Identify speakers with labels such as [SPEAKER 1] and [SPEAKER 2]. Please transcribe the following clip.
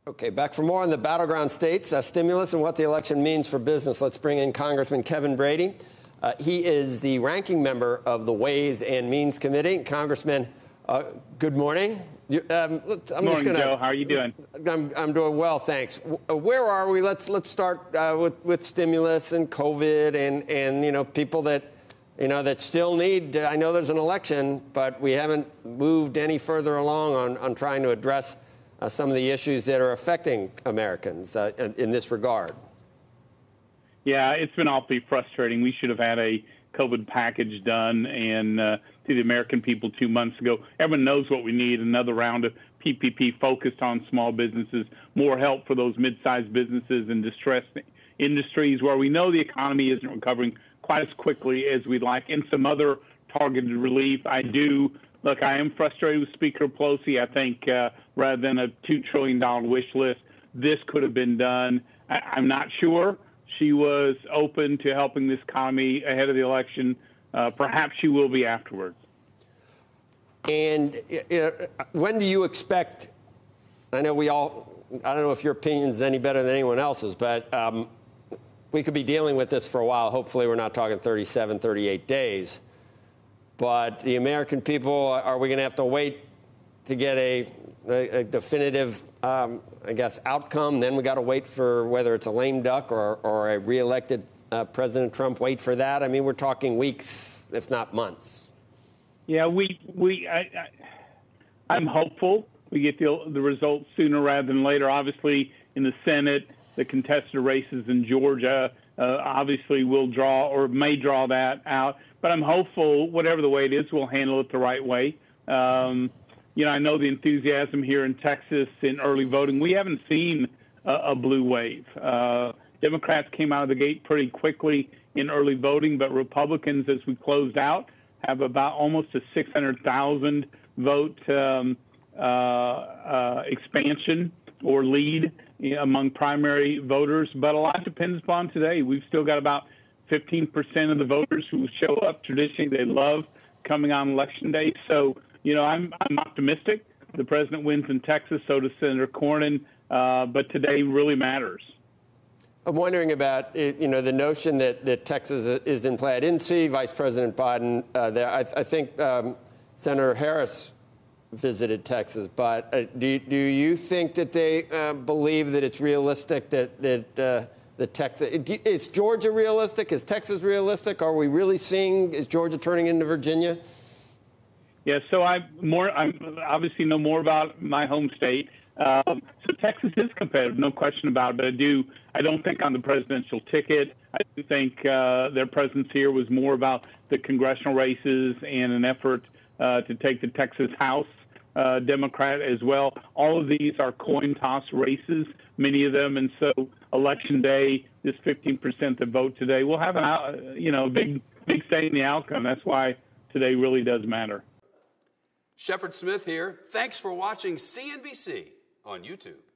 [SPEAKER 1] Okay, back for more on the battleground states, stimulus and what the election means for business. Let's bring in Congressman Kevin Brady. He is the ranking member of the Ways and Means Committee. Congressman, good morning.
[SPEAKER 2] Morning, Joe. How are you doing?
[SPEAKER 1] I'm doing well, thanks. Where are we? Let's start with stimulus and COVID and people that that still need. I know there's an election, but we haven't moved any further along on trying to address some of the issues that are affecting Americans in this regard.
[SPEAKER 2] Yeah, it's been awfully frustrating. We should have had a COVID package done and to the American people 2 months ago. Everyone knows what we need, another round of PPP focused on small businesses, more help for those mid-sized businesses and distressed industries where we know the economy isn't recovering quite as quickly as we'd like, and some other targeted relief. I am frustrated with Speaker Pelosi. I think rather than a $2 trillion wish list, this could have been done. I'm not sure she was open to helping this economy ahead of the election. Perhaps she will be afterwards.
[SPEAKER 1] And when do you expect, I don't know if your opinion is any better than anyone else's, but we could be dealing with this for a while. Hopefully we're not talking 37, 38 days. But the American people, are we going to have to wait to get a definitive, outcome? Then we got to wait for whether it's a lame duck or a reelected President Trump. Wait for that. I mean, we're talking weeks, if not months.
[SPEAKER 2] Yeah, I'm hopeful we get the results sooner rather than later. Obviously, in the Senate, the contested races in Georgia obviously will draw or may draw that out. But I'm hopeful, whatever the way it is, we'll handle it the right way. I know the enthusiasm here in Texas in early voting. We haven't seen a blue wave. Democrats came out of the gate pretty quickly in early voting, but Republicans, as we closed out, have about almost a 600,000 vote expansion or lead among primary voters. But a lot depends upon today. We've still got about 15% of the voters who show up. Traditionally, they love coming on Election Day. So, I'm optimistic. The president wins in Texas, so does Senator Cornyn. But today really matters.
[SPEAKER 1] I'm wondering about, the notion that Texas is in play. I didn't see Vice President Biden there. I think Senator Harris visited Texas. But do you think that they believe that it's realistic that Texas is Georgia realistic? Is Texas realistic? Are we really seeing, is Georgia turning into Virginia?
[SPEAKER 2] Yeah, so I obviously know more about my home state. So Texas is competitive, no question about it. But I don't think on the presidential ticket. I do think their presence here was more about the congressional races and an effort to take the Texas House Democrat as well. All of these are coin toss races, many of them, and so Election Day, this 15% that vote today, will have a big say in the outcome. That's why today really does matter.
[SPEAKER 3] Shepard Smith here. Thanks for watching CNBC on YouTube.